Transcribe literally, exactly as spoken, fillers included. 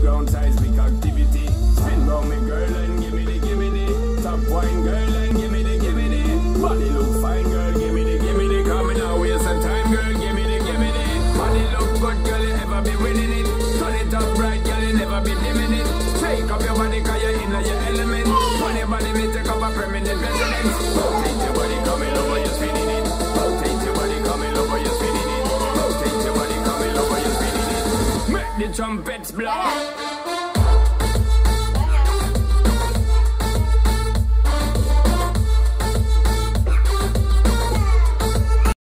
ground seismic activity. Spin round me girl and give me the, give me the. Top wine girl and give me the, give me the. Body look fine girl, give me the, give me the. Coming out waste some time girl, give me the, give me the. Body look good girl, you ever be winning it. Turn it up right girl, you never be dimming it. Take up your body cause you're in your element. Funny body may take up a permanent residence. Rotate your body coming over, you're spinning it. Rotate your body coming over, you're spinning it. Rotate your body coming over, you're spinning it. Make the trumpets blow.